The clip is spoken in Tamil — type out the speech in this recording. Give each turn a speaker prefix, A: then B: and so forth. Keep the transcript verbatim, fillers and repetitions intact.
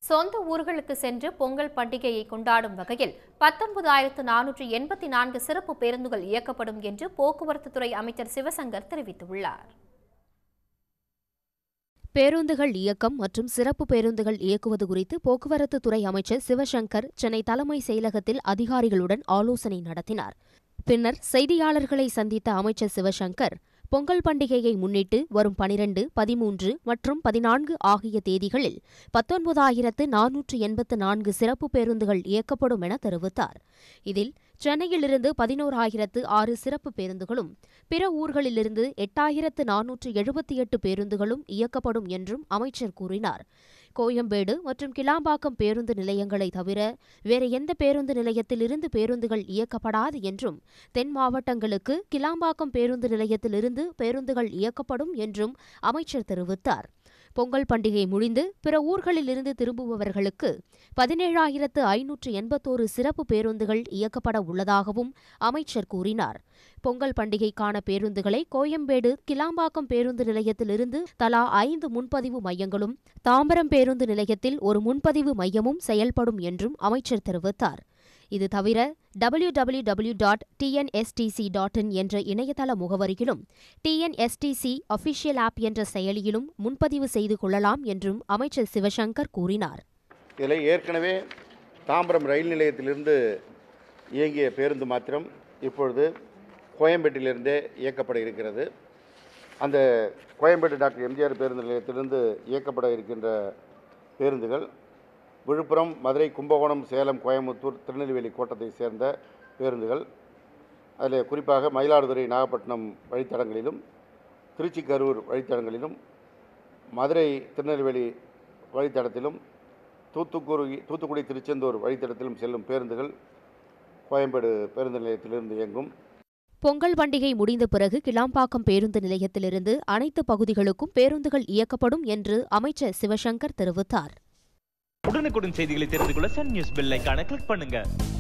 A: சொந்த ஊர்களுக்கு சென்று பொங்கல் பண்டிகையை கொண்டாடும் வகையில் பத்தொன்பதாயிரத்து நானூற்று எண்பத்தி நான்கு சிறப்பு பேருந்துகள் இயக்கப்படும் என்று போக்குவரத்துத்துறை அமைச்சர் சிவசங்கர் தெரிவித்துள்ளார்.
B: பேருந்துகள் இயக்கம் மற்றும் சிறப்பு பேருந்துகள் இயக்குவது குறித்து போக்குவரத்துத்துறை அமைச்சர் சிவசங்கர் சென்னை தலைமை செயலகத்தில் அதிகாரிகளுடன் ஆலோசனை நடத்தினார். பின்னர் செய்தியாளர்களை சந்தித்த அமைச்சர் சிவசங்கர், பொங்கல் பண்டிகையை முன்னிட்டு வரும் பனிரண்டு, பதிமூன்று மற்றும் பதினான்கு ஆகிய தேதிகளில் பத்தொன்பதாயிரத்து நானூற்று எண்பத்து நான்கு சிறப்பு பேருந்துகள் இயக்கப்படும் என தெரிவித்தார். இதில் சென்னையிலிருந்து பதினோராயிரத்து ஆறு சிறப்பு பேருந்துகளும், பிற ஊர்களிலிருந்து எட்டாயிரத்து நானூற்று எழுபத்தி எட்டு பேருந்துகளும் இயக்கப்படும் என்றும் அமைச்சர் கூறினார். கோயம்பேடு மற்றும் கிளாம்பாக்கம் பேருந்து நிலையங்களை தவிர வேறு எந்த பேருந்து நிலையத்திலிருந்து பேருந்துகள் இயக்கப்படாது என்றும், தென் மாவட்டங்களுக்கு கிளாம்பாக்கம் பேருந்து நிலையத்திலிருந்து பேருந்துகள் இயக்கப்படும் என்றும் அமைச்சர் தெரிவித்தார். பொங்கல் பண்டிகை முடிந்து பிற ஊர்களிலிருந்து திரும்புபவர்களுக்கு பதினேழாயிரத்து ஐநூற்று எண்பத்தோரு சிறப்பு பேருந்துகள் இயக்கப்பட உள்ளதாகவும் அமைச்சர் கூறினார். பொங்கல் பண்டிகைக்கான பேருந்துகளை கோயம்பேடு, கிளாம்பாக்கம் பேருந்து நிலையத்திலிருந்து தலா ஐந்து முன்பதிவு மையங்களும், தாம்பரம் பேருந்து நிலையத்தில் ஒரு முன்பதிவு மையமும் செயல்படும் என்றும் அமைச்சர் தெரிவித்தார். இது தவிர W W W dot T N S T C dot in என்ற இணையதள முகவரியிலும், T N S T C official app என்ற செயலியிலும் முன்பதிவு செய்து கொள்ளலாம் என்றும் அமைச்சர் சிவசங்கர் கூறினார்.
C: இதில் ஏற்கனவே தாம்பரம் ரயில் நிலையத்திலிருந்து இயங்கிய பேருந்து மாத்திரம் இப்பொழுது கோயம்பேட்டிலிருந்தே இயக்கப்பட இருக்கிறது. அந்த கோயம்பேடு டாக்டர் எம்ஜிஆர் பேருந்து நிலையத்திலிருந்து இயக்கப்பட இருக்கின்ற பேருந்துகள் விழுப்புரம், மதுரை, கும்பகோணம், சேலம், கோயம்புத்தூர், திருநெல்வேலி கோட்டத்தை சேர்ந்த பேருந்துகள். அதில் குறிப்பாக மயிலாடுதுறை, நாகப்பட்டினம் வழித்தடங்களிலும், திருச்சி, கரூர் வழித்தடங்களிலும், மதுரை, திருநெல்வேலி வழித்தடத்திலும், தூத்துக்குடி தூத்துக்குடி திருச்செந்தூர் வழித்தடத்திலும் செல்லும் பேருந்துகள் கோயம்பேடு பேருந்து நிலையத்திலிருந்து இயங்கும்.
B: பொங்கல் பண்டிகை முடிந்த பிறகு கிளாம்பாக்கம் பேருந்து நிலையத்திலிருந்து அனைத்து பகுதிகளுக்கும் பேருந்துகள் இயக்கப்படும் என்று அமைச்சர் சிவசங்கர் தெரிவித்தார்.
D: உடனுக்குடன் செய்திகளை தெரிந்து கொள்ள சன் நியூஸ் பெல் ஐகானை கிளிக் பண்ணுங்க.